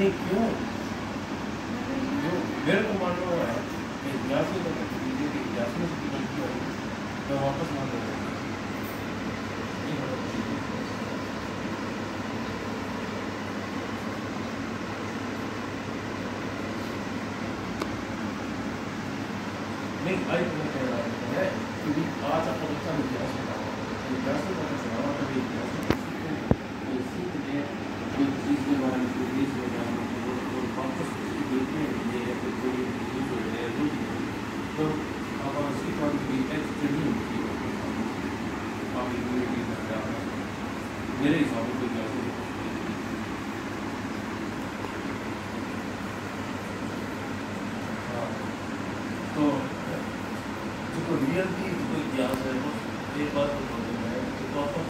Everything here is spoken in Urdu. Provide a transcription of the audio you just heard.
نہیں کیوں میرے کو ماننا ہوا ہے کہ جاسو کا دیجیے کہ جاسو کی غلطی ہوئی میں واپس مان لوں گا نہیں آئی تو کہہ رہا ہے کہ آج آپ کو بچہ میں جاسو کا جاسو کا سوال کبھی جاسو سیکھ لیں کوئی چیز کے بارے میں کوئی چیز ہو جائے واپس دیکھنے کے لیے کوئی چیز ہو جائے تو آپ اس کی کام کی ایکسٹریم ہوتی ہے آپ میرے حساب سے کوئی